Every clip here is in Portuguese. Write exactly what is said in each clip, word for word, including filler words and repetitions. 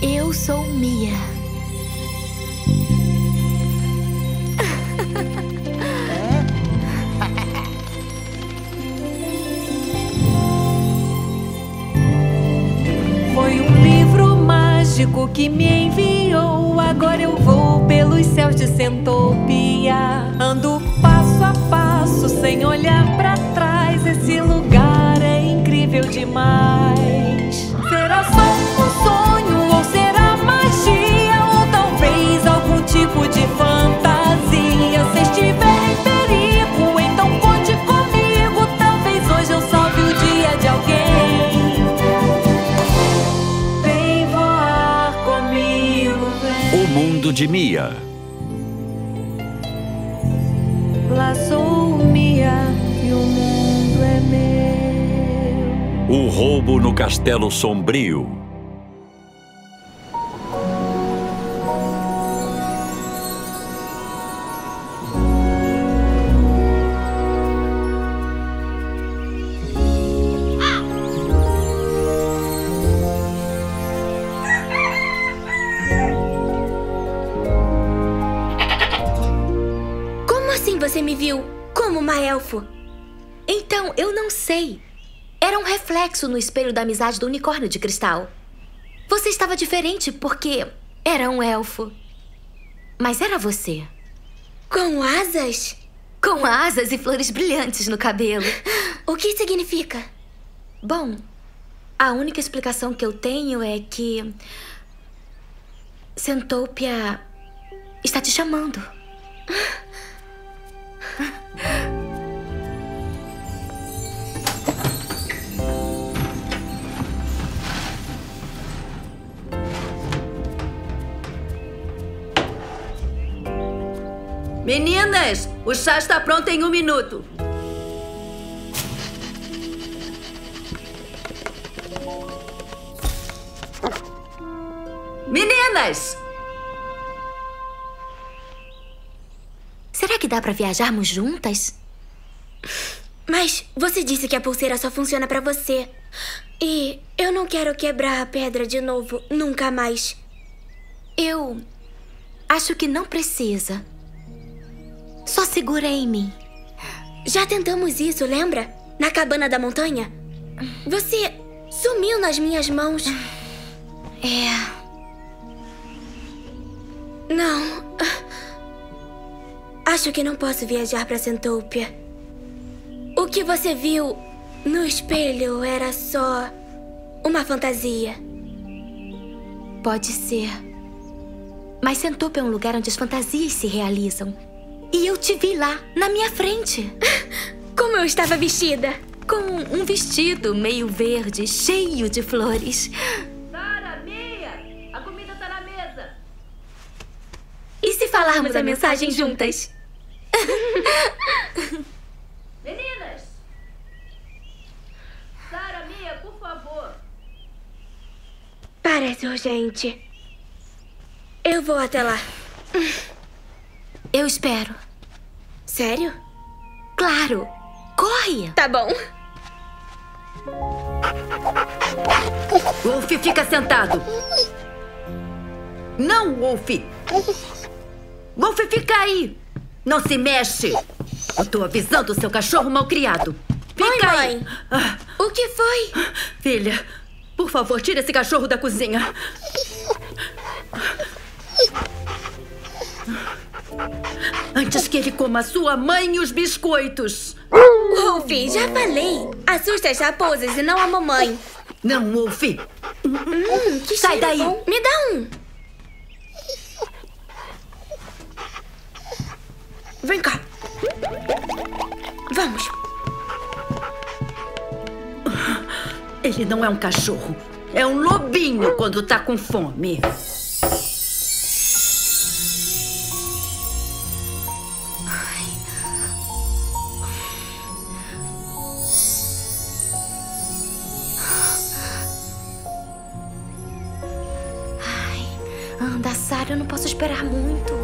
Eu sou Mia. Foi um livro mágico que me enviou. Agora eu vou pelos céus de Centopia. Ando passo a passo sem olhar pra trás. Esse lugar é incrível demais. Será só um sonho ou será magia? Ou talvez algum tipo de fantasia? Se estiver em perigo, então conte comigo. Talvez hoje eu salve o dia de alguém. Vem voar comigo, vem. O Mundo de Mia. Lá sou Mia e o mundo é meu. O Roubo no Castelo Sombrio. Como assim você me viu como uma elfo? Então, eu não sei. Era um reflexo no espelho da amizade do unicórnio de cristal. Você estava diferente porque era um elfo. Mas era você. Com asas? Com asas e flores brilhantes no cabelo. O que significa? Bom, a única explicação que eu tenho é que Centopia está te chamando. Meninas, o chá está pronto em um minuto. Meninas! Será que dá pra viajarmos juntas? Mas você disse que a pulseira só funciona pra você. E eu não quero quebrar a pedra de novo, nunca mais. Eu acho que não precisa. Só segura em mim. Já tentamos isso, lembra? Na cabana da montanha? Você sumiu nas minhas mãos. É. Não. Acho que não posso viajar pra Centopia. O que você viu no espelho era só uma fantasia. Pode ser. Mas Centopia é um lugar onde as fantasias se realizam. E eu te vi lá, na minha frente. Como eu estava vestida? Com um vestido meio verde, cheio de flores. Sara, Mia, a comida está na mesa. E se falarmos a mensagem juntas? Meninas! Sara, Mia, por favor. Parece urgente. Eu vou até lá. Eu espero. Sério? Claro. Corre! Tá bom. Wolf, fica sentado. Não, Wolf. Wolf, fica aí. Não se mexe. Eu tô avisando o seu cachorro malcriado. Fica Oi, aí. mãe. Ah, O que foi? filha, por favor, tira esse cachorro da cozinha. Antes que ele coma a sua mãe e os biscoitos. Wolf, já falei. Assusta as raposas e não a mamãe. Não, Wolf. Hum, que Sai cheiro daí. bom. Me dá um. Vem cá. Vamos. Ele não é um cachorro. É um lobinho quando tá com fome. Da Sara, eu não posso esperar muito.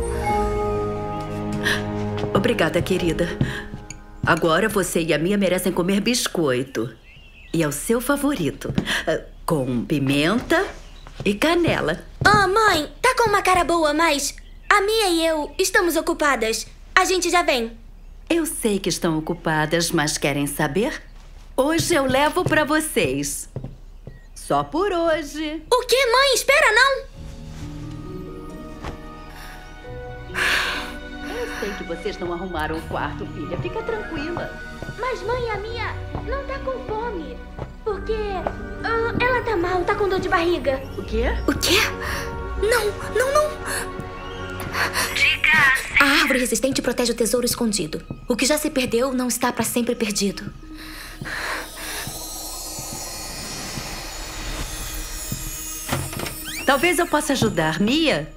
Obrigada, querida. Agora você e a Mia merecem comer biscoito. E é o seu favorito. Ah, com pimenta e canela. Ah, mãe, tá com uma cara boa, mas a Mia e eu estamos ocupadas. A gente já vem. Eu sei que estão ocupadas, mas querem saber? Hoje eu levo pra vocês. Só por hoje. O quê, mãe? Espera, não! Eu sei que vocês não arrumaram o quarto, filha. Fica tranquila. Mas, mãe, a Mia não tá com fome. Porque ah, ela tá mal, tá com dor de barriga. O quê? O quê? Não, não, não. Diga sim. A árvore resistente protege o tesouro escondido. O que já se perdeu não está para sempre perdido. Talvez eu possa ajudar, Mia?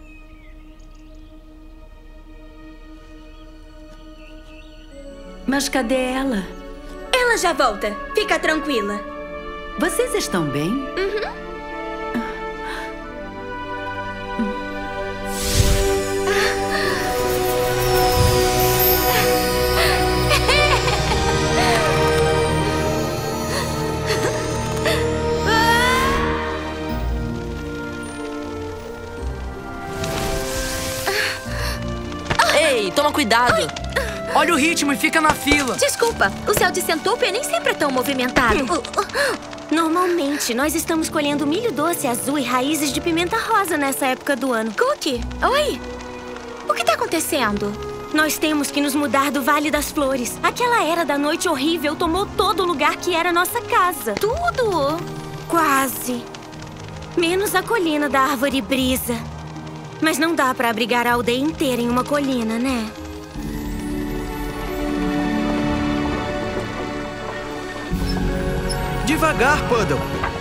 Mas cadê ela? Ela já volta. Fica tranquila. Vocês estão bem? Uhum. Ei, toma cuidado. Ai. Olha o ritmo e fica na fila. Desculpa, o céu de Centopia nem sempre é tão movimentado. Normalmente, nós estamos colhendo milho doce azul e raízes de pimenta rosa nessa época do ano. Cookie, oi? O que tá acontecendo? Nós temos que nos mudar do Vale das Flores. Aquela era da noite horrível tomou todo o lugar que era nossa casa. Tudo? Quase. Menos a colina da Árvore Brisa. Mas não dá pra abrigar a aldeia inteira em uma colina, né? Devagar, Puddle.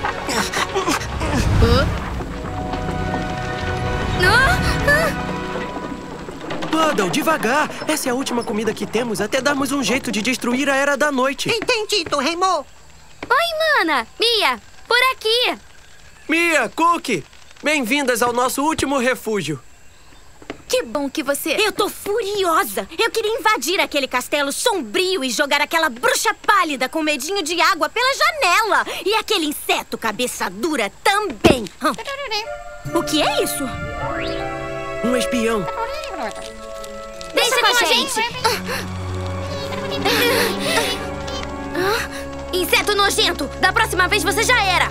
Puddle, devagar. Essa é a última comida que temos até darmos um jeito de destruir a Era da Noite. Entendido, Raymond. Oi, mana. Mia, por aqui. Mia, Cookie, bem-vindas ao nosso último refúgio. Que bom que você... Eu tô furiosa! Eu queria invadir aquele castelo sombrio e jogar aquela bruxa pálida com medinho de água pela janela! E aquele inseto cabeça dura também! Hum. O que é isso? Um espião. Deixa, Deixa com a gente! gente. Ah, inseto nojento! Da próxima vez você já era!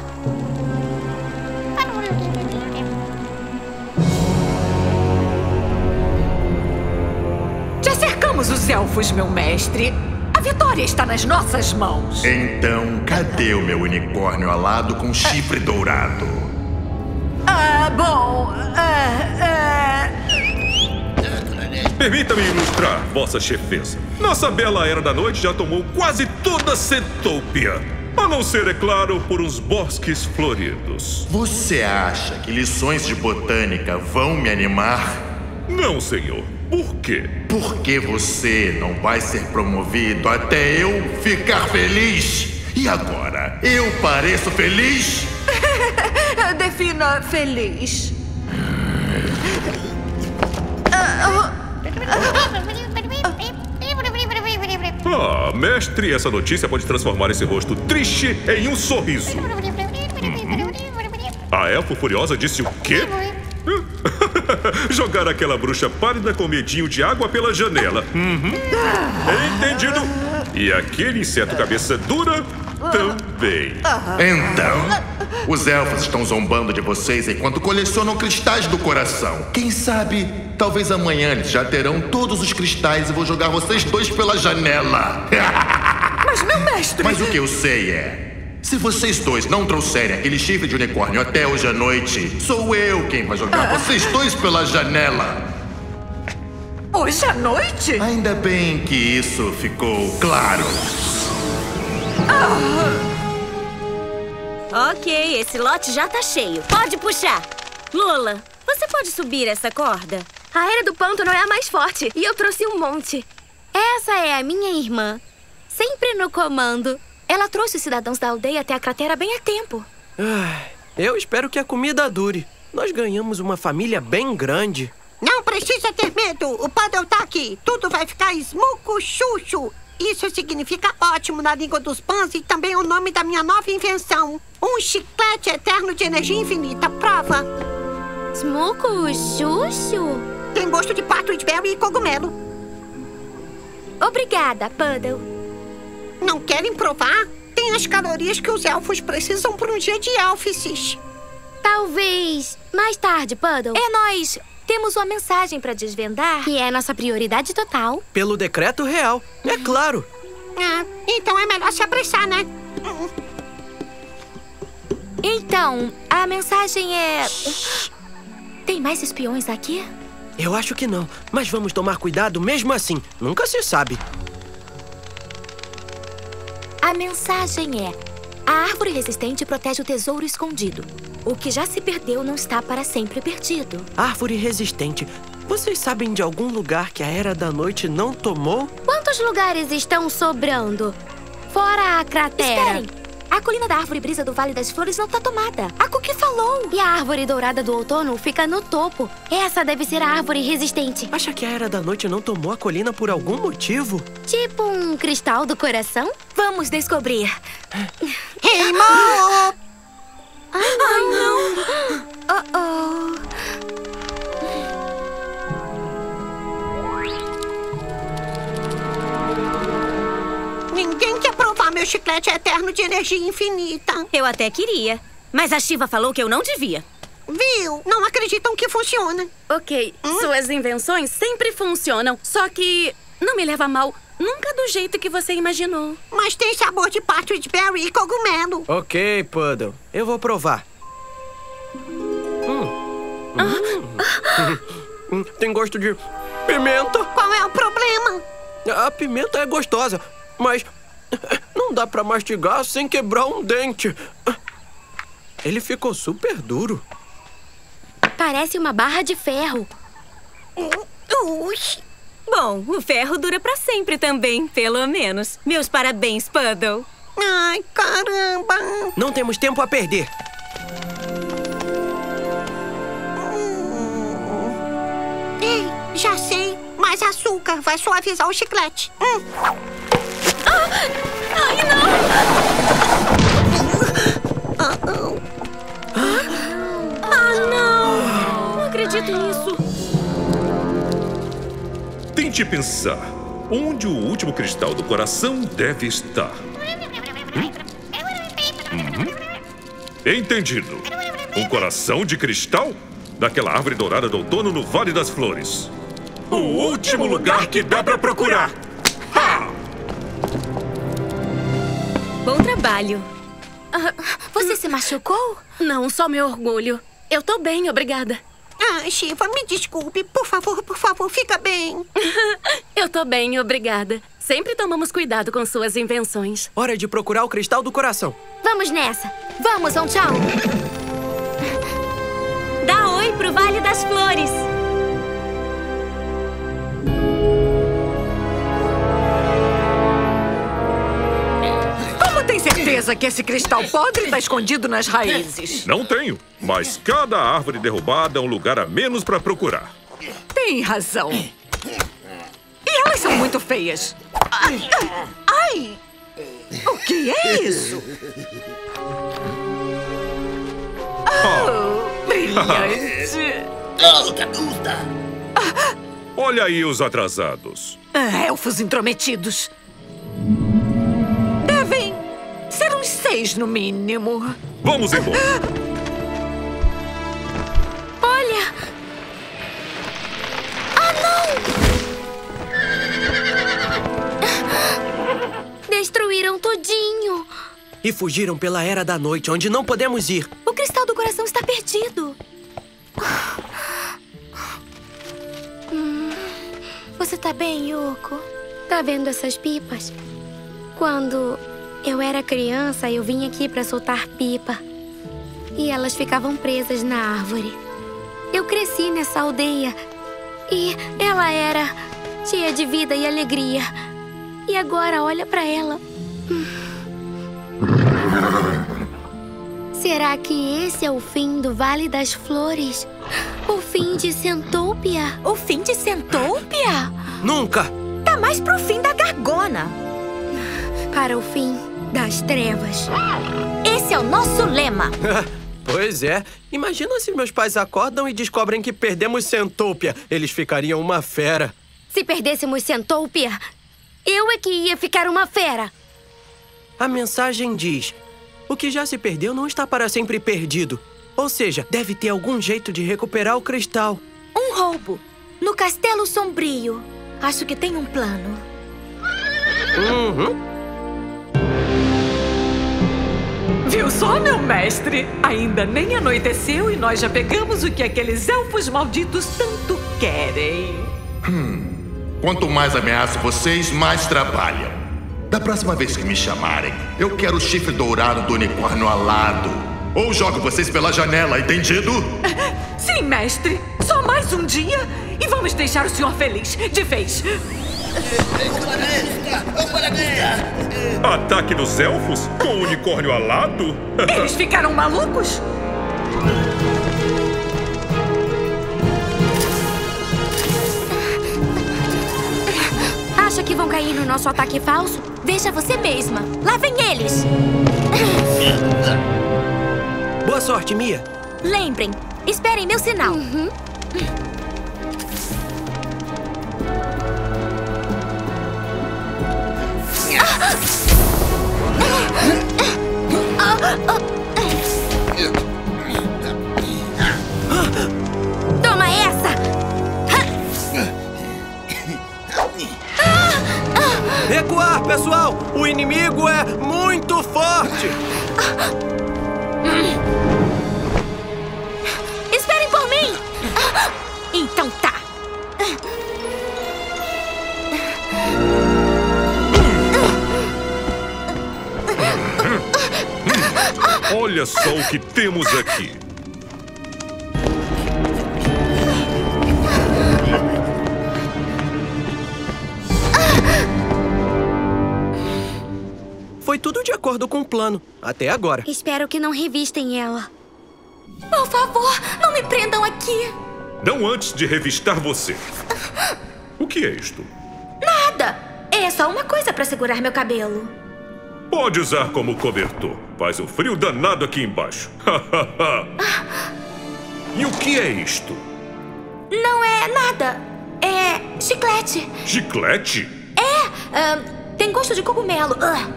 Já cercamos os elfos, meu mestre. A vitória está nas nossas mãos. Então, cadê o meu unicórnio alado com chifre ah. dourado? Ah, bom... Ah, ah... Permita-me ilustrar, vossa chefeza. Nossa bela Era da Noite já tomou quase toda Centopia. A não ser, é claro, por uns bosques floridos. Você acha que lições de botânica vão me animar? Não, senhor. Por quê? Porque você não vai ser promovido até eu ficar feliz. E agora, eu pareço feliz? Defina feliz. Ah, mestre, essa notícia pode transformar esse rosto triste em um sorriso. Uhum. A elfa furiosa disse o quê? Jogar aquela bruxa pálida com medinho de água pela janela. Uhum. Entendido. E aquele inseto cabeça dura também. Então, os elfos estão zombando de vocês enquanto colecionam cristais do coração. Quem sabe, talvez amanhã eles já terão todos os cristais e vou jogar vocês dois pela janela. Mas, meu mestre... Mas o que eu sei é... se vocês dois não trouxerem aquele chifre de unicórnio até hoje à noite, sou eu quem vai jogar vocês dois pela janela. Hoje à noite? Ainda bem que isso ficou claro. Ah. Ok, esse lote já tá cheio. Pode puxar. Lola, você pode subir essa corda? A Era do Pântano é a mais forte e eu trouxe um monte. Essa é a minha irmã, sempre no comando. Ela trouxe os cidadãos da aldeia até a cratera bem a tempo. Ah, eu espero que a comida dure. Nós ganhamos uma família bem grande. Não precisa ter medo. O Puddle tá aqui. Tudo vai ficar esmuco, chuchu. Isso significa ótimo na língua dos Pans e também é o nome da minha nova invenção. Um chiclete eterno de energia infinita. Prova. Smoco Xuxo? Tem gosto de partridge berry e cogumelo. Obrigada, Puddle. Não querem provar? Tem as calorias que os elfos precisam por um dia de elfices. Talvez mais tarde, Puddle. É nós. Temos uma mensagem pra desvendar. Que é nossa prioridade total. Pelo decreto real, é claro. Ah, então é melhor se apressar, né? Então, a mensagem é... Tem mais espiões aqui? Eu acho que não, mas vamos tomar cuidado mesmo assim. Nunca se sabe. A mensagem é: a árvore resistente protege o tesouro escondido. O que já se perdeu não está para sempre perdido. Árvore resistente. Vocês sabem de algum lugar que a Era da Noite não tomou? Quantos lugares estão sobrando? Fora a cratera. Esperem! A colina da árvore brisa do Vale das Flores não está tomada. A Cookie falou. E a árvore dourada do outono fica no topo. Essa deve ser a árvore resistente. Acha que a Era da Noite não tomou a colina por algum motivo? Tipo um cristal do coração? Vamos descobrir. Hey, Mo! Ai, não! Oh, oh. Ninguém quer provar meu chiclete eterno de energia infinita. Eu até queria, mas a Shiva falou que eu não devia. Viu? Não acreditam que funciona. Ok, hum? Suas invenções sempre funcionam, só que não me leva a mal, nunca do jeito que você imaginou. Mas tem sabor de partridge berry e cogumelo. Ok, Puddle, eu vou provar. Hum. Ah. Hum. Tem gosto de pimenta. Qual é o problema? A pimenta é gostosa, mas não dá pra mastigar sem quebrar um dente. Ele ficou super duro. Parece uma barra de ferro. Ui. Bom, o ferro dura pra sempre também, pelo menos. Meus parabéns, Puddle. Ai, caramba. Não temos tempo a perder. Hum. Ei, já sei. Mais açúcar vai suavizar o chiclete. Hum. Ah! Ai, não! Ah, não! Não acredito nisso. Tente pensar. Onde o último cristal do coração deve estar? Hum? Uhum. Entendido. Um coração de cristal? Daquela árvore dourada do outono no Vale das Flores. O último lugar que dá pra procurar. Ha! Bom trabalho. Uh, você se machucou? Não, só meu orgulho. Eu tô bem, obrigada. Ah, Shiva, me desculpe. Por favor, por favor, fica bem. Eu tô bem, obrigada. Sempre tomamos cuidado com suas invenções. Hora de procurar o cristal do coração. Vamos nessa. Vamos, um tchau. Dá oi pro Vale das Flores. Tem certeza que esse cristal podre está escondido nas raízes? Não tenho, mas cada árvore derrubada é um lugar a menos para procurar. Tem razão. E elas são muito feias. Ai! Ai. O que é isso? Oh, brilhante. Olha aí os atrasados. Ah, elfos intrometidos. Devem ser uns seis, no mínimo. Vamos embora. Olha! Ah, não! Destruíram tudinho. E fugiram pela Era da Noite, onde não podemos ir. O cristal do coração está perdido. Hum, você tá bem, Yoko? Tá vendo essas pipas? Quando eu era criança, eu vim aqui pra soltar pipa. E elas ficavam presas na árvore. Eu cresci nessa aldeia. E ela era cheia de vida e alegria. E agora, olha pra ela. Será que esse é o fim do Vale das Flores? O fim de Centoupia? O fim de Centoupia? Nunca! Tá mais pro fim da Gargona. para o fim das trevas. Esse é o nosso lema. Pois é. Imagina se meus pais acordam e descobrem que perdemos Centopia. Eles ficariam uma fera. Se perdêssemos Centopia, eu é que ia ficar uma fera. A mensagem diz: o que já se perdeu não está para sempre perdido. Ou seja, deve ter algum jeito de recuperar o cristal. Um roubo no Castelo Sombrio. Acho que tem um plano. Uhum. Viu só, meu mestre? Ainda nem anoiteceu e nós já pegamos o que aqueles elfos malditos tanto querem. Hum. Quanto mais ameaço vocês, mais trabalham. Da próxima vez que me chamarem, eu quero o chifre dourado do unicórnio alado. Ou jogo vocês pela janela, entendido? Sim, mestre. Só mais um dia e vamos deixar o senhor feliz, de vez. Ataque dos elfos com o unicórnio alado? Eles ficaram malucos? Acha que vão cair no nosso ataque falso? Veja você mesma. Lá vem eles. Boa sorte, Mia. Lembrem, esperem meu sinal. Uhum. Toma essa! Recuar, pessoal! O inimigo é muito forte! Esperem por mim! Então tá! Olha só o que temos aqui. Foi tudo de acordo com o plano, até agora. Espero que não revistem ela. Por favor, não me prendam aqui. Não antes de revistar você. O que é isto? Nada. É só uma coisa para segurar meu cabelo. Pode usar como cobertor. Faz um frio danado aqui embaixo. E o que é isto? Não é nada. É chiclete. Chiclete? É, uh, tem gosto de cogumelo. Uh.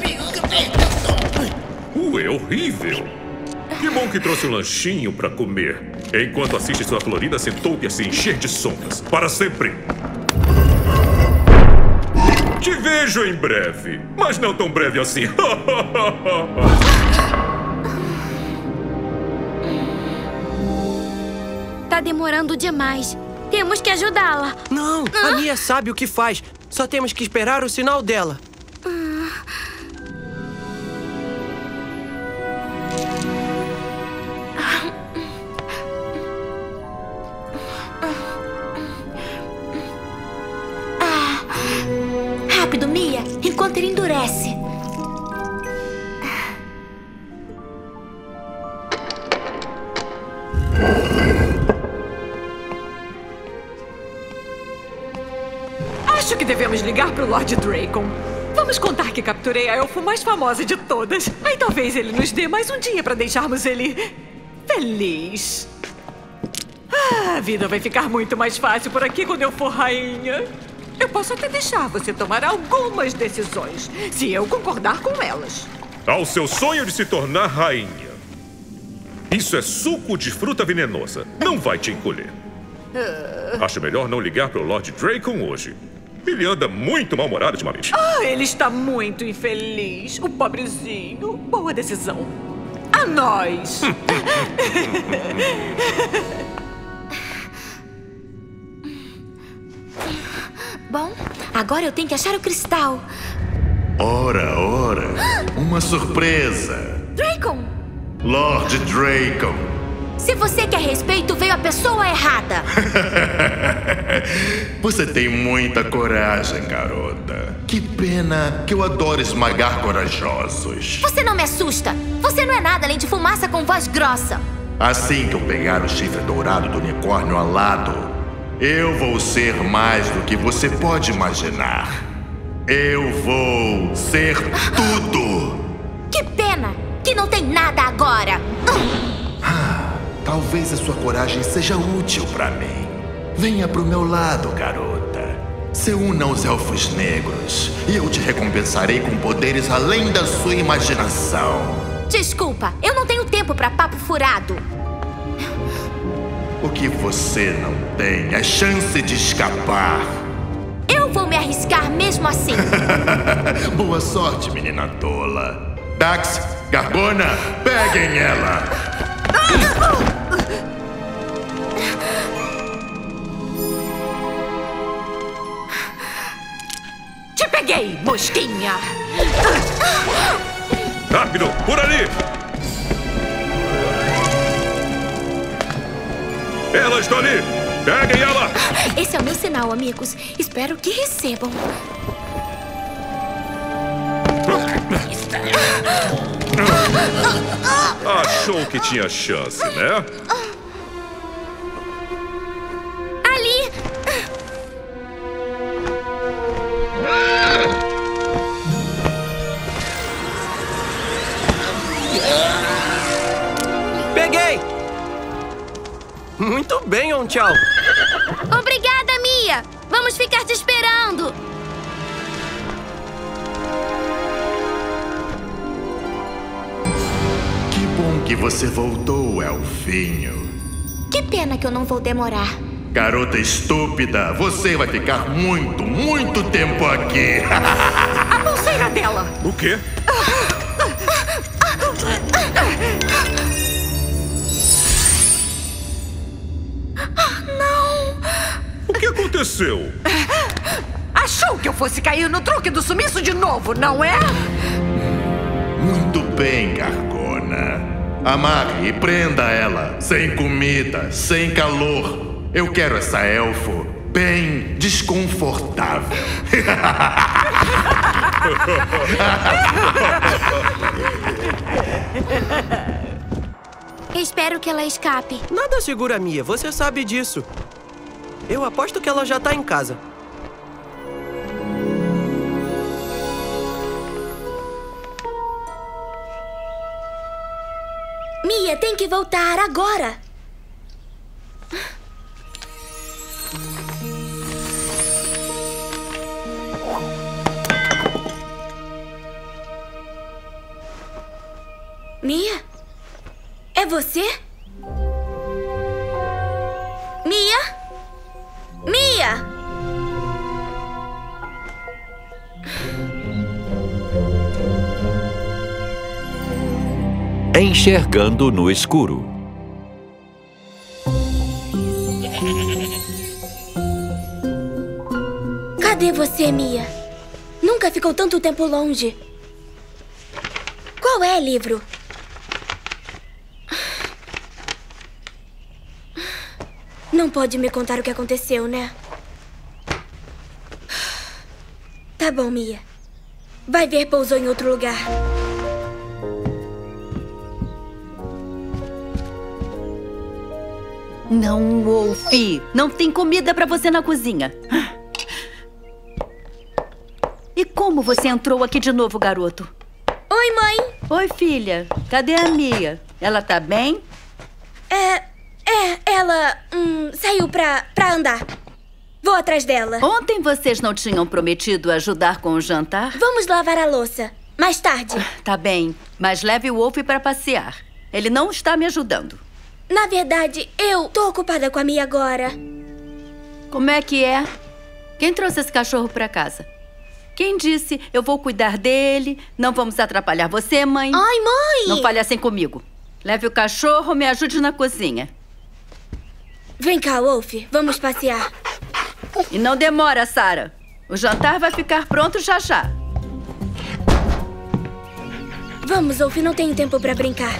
Uh, é horrível. Que bom que trouxe um lanchinho pra comer. Enquanto assiste sua florida Centopia se encher de sombras. Para sempre. Te vejo em breve. Mas não tão breve assim. Tá demorando demais. Temos que ajudá-la. Não, ah. a Mia sabe o que faz. Só temos que esperar o sinal dela. Rápido, Mia, enquanto ele endurece. Acho que devemos ligar pro Lord Dracon. Vamos contar que capturei a elfo mais famosa de todas. Aí talvez ele nos dê mais um dia pra deixarmos ele feliz. Ah, a vida vai ficar muito mais fácil por aqui quando eu for rainha. Eu posso até deixar você tomar algumas decisões, se eu concordar com elas. Ao seu sonho de se tornar rainha. Isso é suco de fruta venenosa. Não vai te encolher. Uh... Acho melhor não ligar pro Lord Dracon hoje. Ele anda muito mal-humorado ultimamente. Ah, ele está muito infeliz. O pobrezinho. Boa decisão. A nós. Bom, agora eu tenho que achar o cristal. Ora, ora. Uma surpresa. Dracon! Lord Dracon. Se você quer respeito, veio a pessoa errada. Você tem muita coragem, garota. Que pena que eu adoro esmagar corajosos. Você não me assusta. Você não é nada além de fumaça com voz grossa. Assim que eu pegar o chifre dourado do unicórnio alado, eu vou ser mais do que você pode imaginar. Eu vou ser tudo. Que pena que não tem nada agora. Ah, talvez a sua coragem seja útil pra mim. Venha pro meu lado, garota. Se una aos Elfos Negros e eu te recompensarei com poderes além da sua imaginação. Desculpa, eu não tenho tempo pra papo furado. O que você não tem é chance de escapar. Eu vou me arriscar mesmo assim. Boa sorte, menina tola. Dax, Gargona, peguem ela. Te peguei, mosquinha. Rápido, por ali! Ela está ali! Peguem ela! Esse é o meu sinal, amigos. Espero que recebam. Achou que tinha chance, né? Ali! Peguei! Muito bem, Onchal. Obrigada, Mia! Vamos ficar te esperando! Que bom que você voltou, Elfinho. Que pena que eu não vou demorar. Garota estúpida, você vai ficar muito, muito tempo aqui. A pulseira dela. O quê? O que aconteceu? Achou que eu fosse cair no truque do sumiço de novo, não é? Muito bem, Gargona. Amarre e prenda ela. Sem comida, sem calor. Eu quero essa elfo bem desconfortável. Espero que ela escape. Nada segura a Mia, você sabe disso. Eu aposto que ela já tá em casa. Mia tem que voltar agora. Mia? É você? Mia? Mia! Enxergando no escuro. Cadê você, Mia? Nunca ficou tanto tempo longe. Qual é, livro? Não pode me contar o que aconteceu, né? Tá bom, Mia. Vai ver, pousou em outro lugar. Não, Wolf. Não tem comida pra você na cozinha. E como você entrou aqui de novo, garoto? Oi, mãe. Oi, filha. Cadê a Mia? Ela tá bem? É... É, ela... Hum, saiu pra, pra andar. Vou atrás dela. Ontem vocês não tinham prometido ajudar com o jantar? Vamos lavar a louça. Mais tarde. Tá bem, mas leve o Wolf pra passear. Ele não está me ajudando. Na verdade, eu tô ocupada com a Mia agora. Como é que é? Quem trouxe esse cachorro pra casa? Quem disse, eu vou cuidar dele, não vamos atrapalhar você, mãe? Ai, mãe! Não fale assim comigo. Leve o cachorro, me ajude na cozinha. Vem cá, Wolf. Vamos passear. E não demora, Sarah. O jantar vai ficar pronto já já. Vamos, Wolf. Não tenho tempo pra brincar.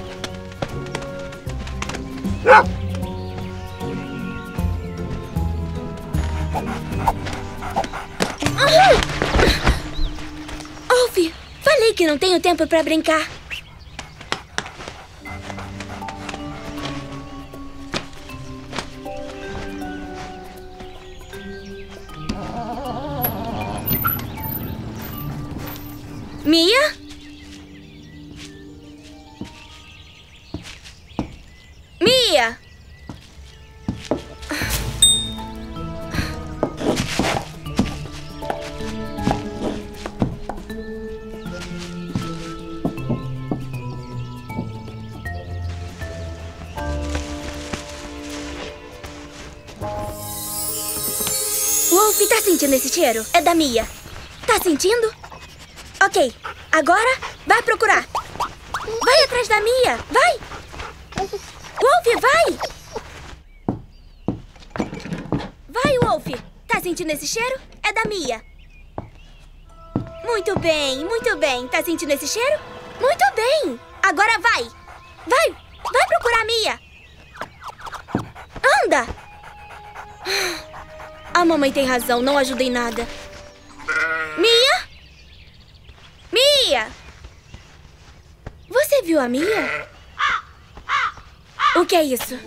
Wolf, falei que não tenho tempo pra brincar. Wolf, tá sentindo esse cheiro? É da Mia. Tá sentindo? Ok, agora vai procurar. Vai atrás da Mia, vai! Wolf, vai! Vai, Wolf! Tá sentindo esse cheiro? É da Mia. Muito bem, muito bem. Tá sentindo esse cheiro? Muito bem! Agora vai! Vai! Vai procurar a Mia! Anda! A mamãe tem razão, não ajuda em nada. Mia? Mia! Você viu a Mia? O que é isso?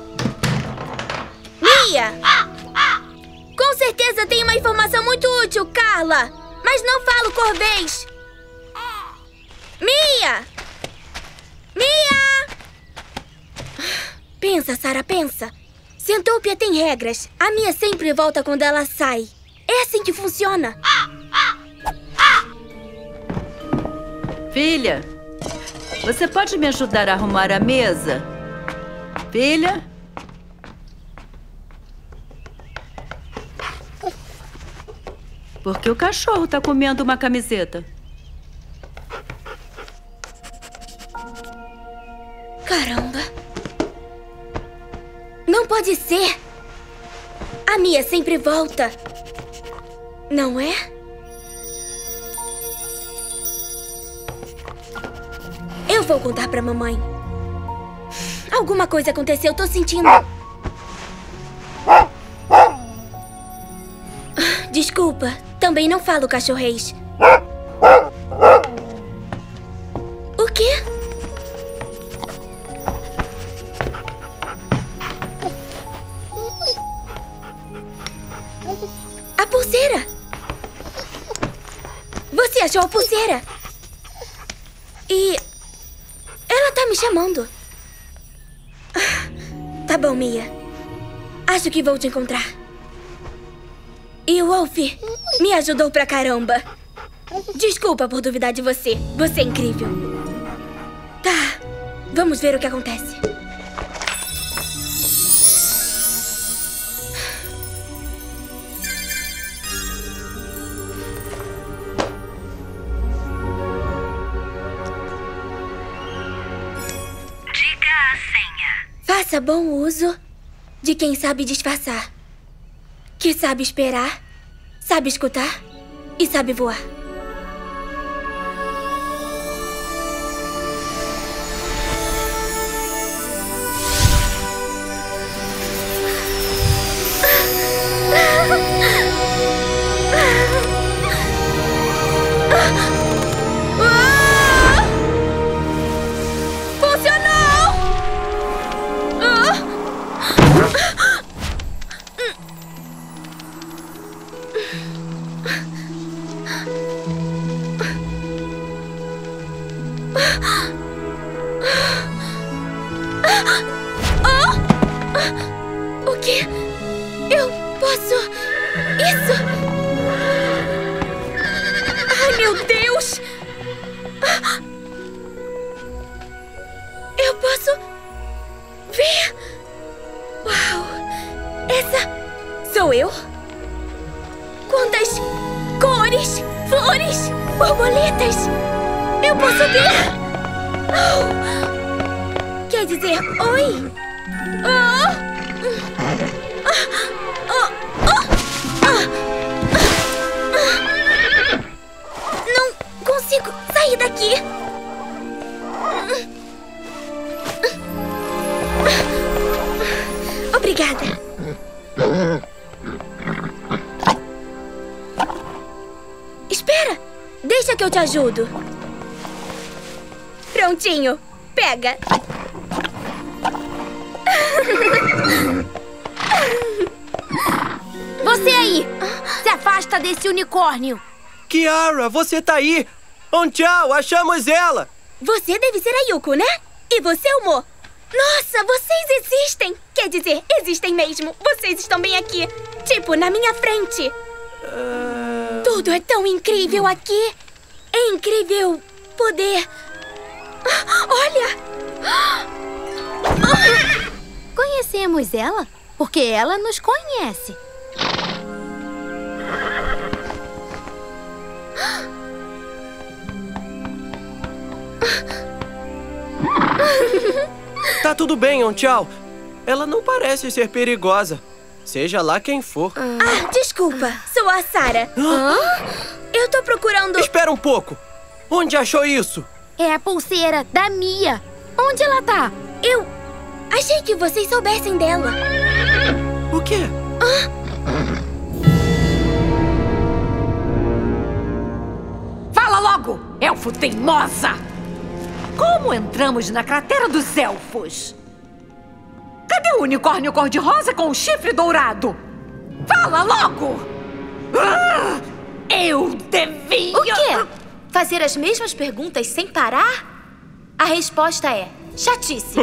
Mia! Com certeza tem uma informação muito útil, Carla! Mas não falo corvês! Mia! Mia! Pensa, Sarah, pensa. Centopia tem regras. A Mia sempre volta quando ela sai. É assim que funciona. Filha, você pode me ajudar a arrumar a mesa? Filha? Por que o cachorro tá comendo uma camiseta? Caramba! Não pode ser! A Mia sempre volta. Não é? Eu vou contar pra mamãe. Alguma coisa aconteceu, tô sentindo. Desculpa, também não falo cachorrês. O quê? A pulseira! Você achou a pulseira? E... ela tá me chamando. Tá bom, Mia. Acho que vou te encontrar. E o Wolf me ajudou pra caramba. Desculpa por duvidar de você. Você é incrível. Tá, vamos ver o que acontece. Diga a senha. Faça bom uso de quem sabe disfarçar. Que sabe esperar, sabe escutar e sabe voar. O quê? Eu posso... isso? Ai, meu Deus! Eu posso... ver... Uau! Essa... sou eu? Quantas... cores, flores, borboletas! Eu posso ver... Oh. Quer dizer, oi? Oh. Oh. Oh. Não consigo sair daqui. Obrigada. Espera, deixa que eu te ajudo. Prontinho, pega. Você aí! Se afasta desse unicórnio! Kiara, você tá aí! Ontchau, achamos ela! Você deve ser a Yuko, né? E você, o Mo? Nossa, vocês existem! Quer dizer, existem mesmo! Vocês estão bem aqui! Tipo, na minha frente! Uh... Tudo é tão incrível aqui! É incrível poder... Olha! Conhecemos ela? Porque ela nos conhece. Tá tudo bem, Ontial. Ela não parece ser perigosa. Seja lá quem for. Ah, desculpa. Sou a Sarah. Ah? Eu tô procurando... Espera um pouco. Onde achou isso? É a pulseira da Mia. Onde ela tá? Eu achei que vocês soubessem dela. O quê? Ah? Fala logo, elfo teimosa! Como entramos na cratera dos elfos? Cadê o unicórnio cor-de-rosa com o chifre dourado? Fala logo! Ah, eu devia... O quê? Fazer as mesmas perguntas sem parar? A resposta é chatice.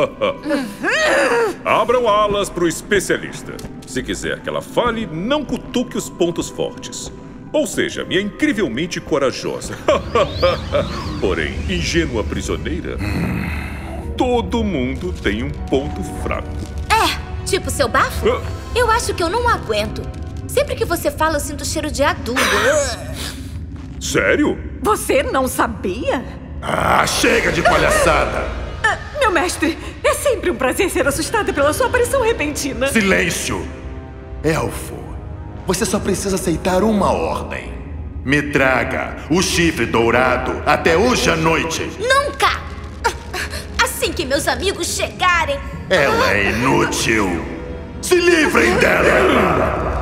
Abram alas pro especialista. Se quiser que ela fale, não cutuque os pontos fortes. Ou seja, minha incrivelmente corajosa. Porém, ingênua prisioneira. Todo mundo tem um ponto fraco. É, tipo seu bafo? Ah. Eu acho que eu não aguento. Sempre que você fala, eu sinto cheiro de adubo. Sério? Você não sabia? Ah, chega de palhaçada! Ah, meu mestre, é sempre um prazer ser assustada pela sua aparição repentina. Silêncio! Elfo, você só precisa aceitar uma ordem. Me traga o chifre dourado até hoje à noite. Nunca! Assim que meus amigos chegarem... Ela é inútil. Se livrem dela!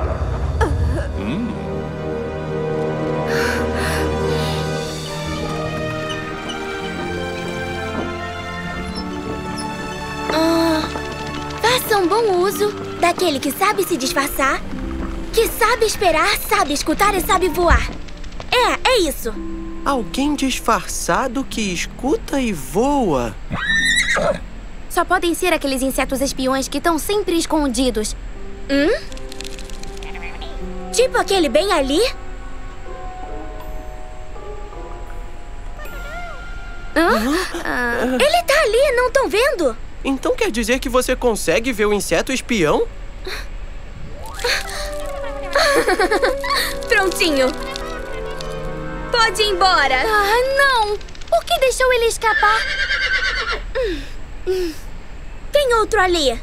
Faça um bom uso daquele que sabe se disfarçar, que sabe esperar, sabe escutar e sabe voar. É, é isso. Alguém disfarçado que escuta e voa. Só podem ser aqueles insetos espiões que estão sempre escondidos. Hum? Tipo aquele bem ali? Hã? Ah, ele tá ali, não estão vendo? Então quer dizer que você consegue ver o inseto espião? Prontinho. Pode ir embora. Ah, não! Por que deixou ele escapar? Tem outro ali.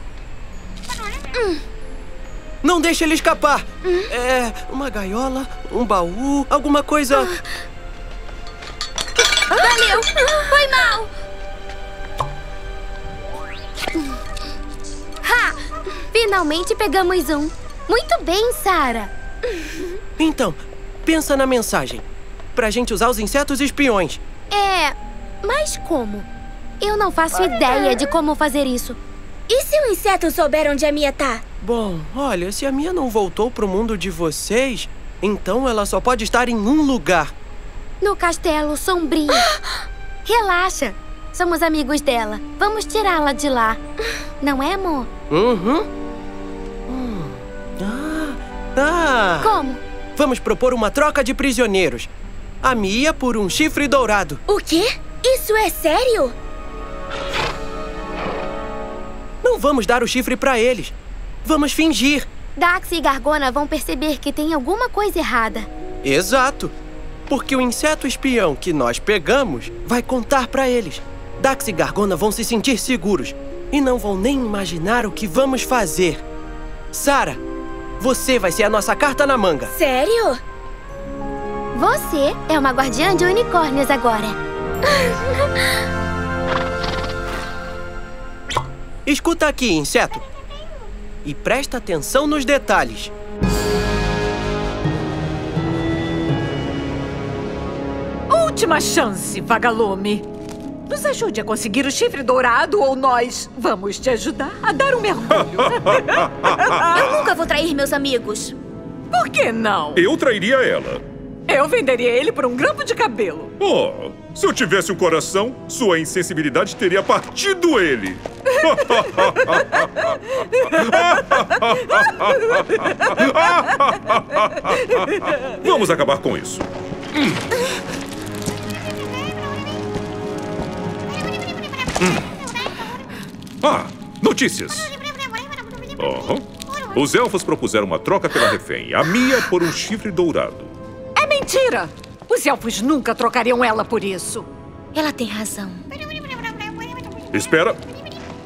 Não deixe ele escapar. É uma gaiola, um baú, alguma coisa... Valeu! Foi mal! Ha! Finalmente pegamos um. Muito bem, Sarah. Então, pensa na mensagem. Pra gente usar os insetos espiões. É, mas como? Eu não faço ideia de como fazer isso. E se o inseto souber onde a Mia tá? Bom, olha, se a Mia não voltou pro mundo de vocês, então ela só pode estar em um lugar. No castelo sombrio. Relaxa. Somos amigos dela. Vamos tirá-la de lá. Não é, amor? Uhum. Hum. Ah, ah. Como? Vamos propor uma troca de prisioneiros. A Mia por um chifre dourado. O quê? Isso é sério? Não vamos dar o chifre pra eles. Vamos fingir. Dax e Gargona vão perceber que tem alguma coisa errada. Exato. Porque o inseto espião que nós pegamos vai contar pra eles. Dax e Gargona vão se sentir seguros e não vão nem imaginar o que vamos fazer. Sarah, você vai ser a nossa carta na manga. Sério? Você é uma guardiã de unicórnios agora. Escuta aqui, inseto. E presta atenção nos detalhes. Última chance, vagalume. Nos ajude a conseguir o chifre dourado ou nós vamos te ajudar a dar um mergulho. Eu nunca vou trair meus amigos. Por que não? Eu trairia ela. Eu venderia ele por um grampo de cabelo. Oh, se eu tivesse um coração, sua insensibilidade teria partido ele. Vamos acabar com isso. Hum. Hum. Ah, notícias. Uhum. Os elfos propuseram uma troca pela refém, a Mia por um chifre dourado. É mentira! Os elfos nunca trocariam ela por isso. Ela tem razão. Espera.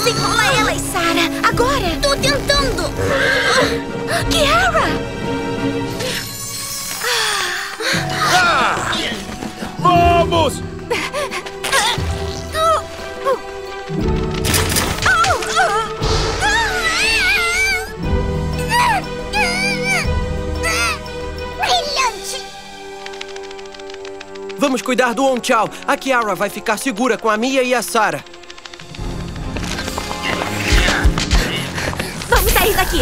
Desenrola elas, Sarah! Agora! Tô tentando! Kiara! Ah! Vamos! Brilhante! Vamos cuidar do Onchao. A Kiara vai ficar segura com a Mia e a Sarah. Vamos sair daqui!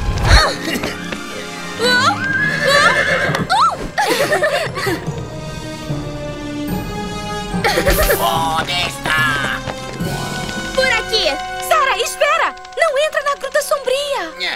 Onde está? Por aqui! Sarah, espera! Não entra na Gruta Sombria!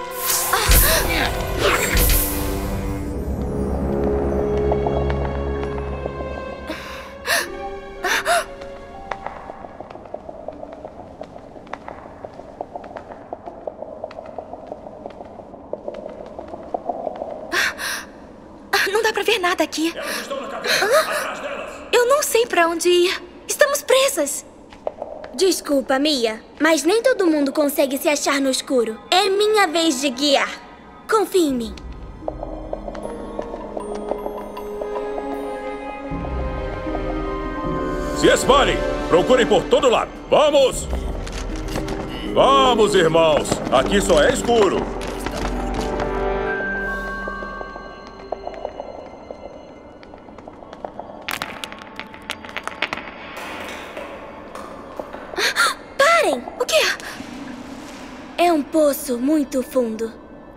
Não dá pra ver nada aqui. Elas estão na caverna, atrás delas. Eu não sei pra onde ir. Estamos presas. Desculpa, Mia, mas nem todo mundo consegue se achar no escuro. É minha vez de guiar. Confie em mim. Se espalhem! Procurem por todo lado. Vamos! Vamos, irmãos! Aqui só é escuro. Parem! O quê? É um poço muito fundo.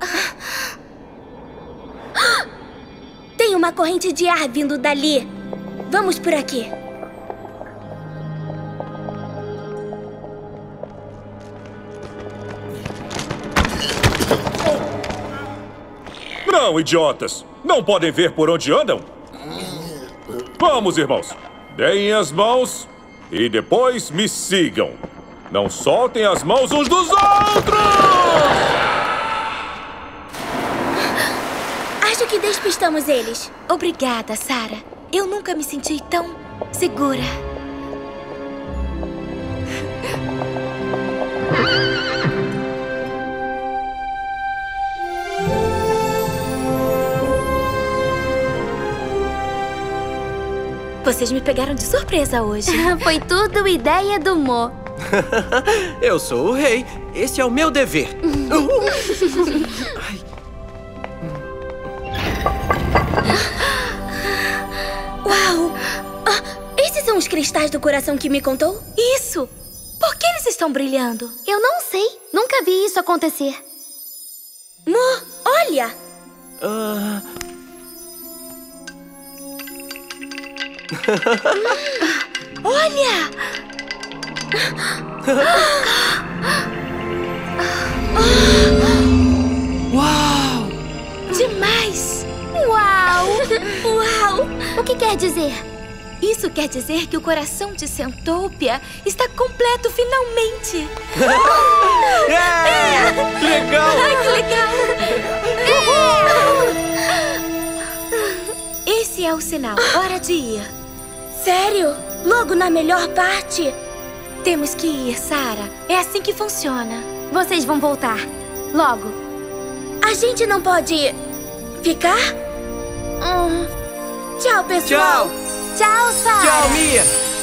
Tem uma corrente de ar vindo dali. Vamos por aqui. Não, idiotas! Não podem ver por onde andam? Vamos, irmãos! Deem as mãos e depois me sigam. Não soltem as mãos uns dos outros! Acho que despistamos eles. Obrigada, Sarah. Eu nunca me senti tão segura. Vocês me pegaram de surpresa hoje. Foi tudo ideia do Mo. Eu sou o rei. Esse é o meu dever. Ai. Uau! Ah, esses são os cristais do coração que me contou? Isso! Por que eles estão brilhando? Eu não sei. Nunca vi isso acontecer. Mo, olha! Ah... Olha! Uau! Demais! Uau! Uau! O que quer dizer? Isso quer dizer que o coração de Centopia está completo finalmente! É! Que legal! Ai, que legal! É! Esse é o sinal. Hora de ir. Sério? Logo na melhor parte? Temos que ir, Sarah. É assim que funciona. Vocês vão voltar. Logo. A gente não pode ficar? Hum. Tchau, pessoal. Tchau. Tchau, Sarah. Tchau, Mia.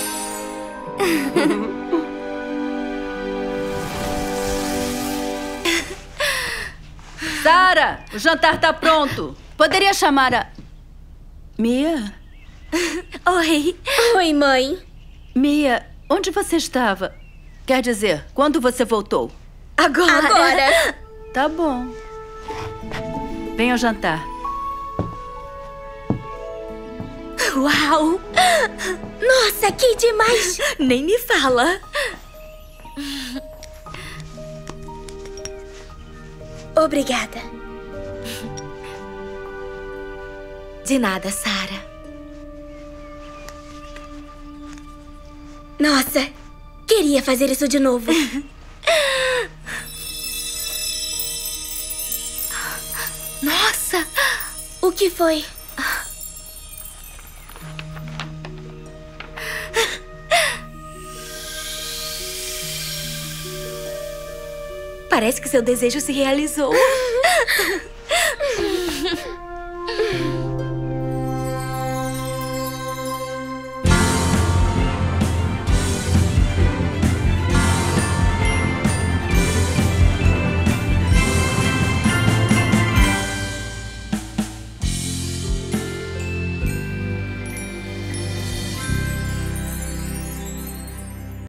Sarah, o jantar tá pronto. Poderia chamar a... Mia? Oi. Oi, mãe. Mia, onde você estava? Quer dizer, quando você voltou? Agora. Agora. Tá bom. Venha jantar. Uau! Nossa, que demais! Nem me fala. Obrigada. De nada, Sarah. Nossa, queria fazer isso de novo. Nossa! O que foi? Parece que seu desejo se realizou.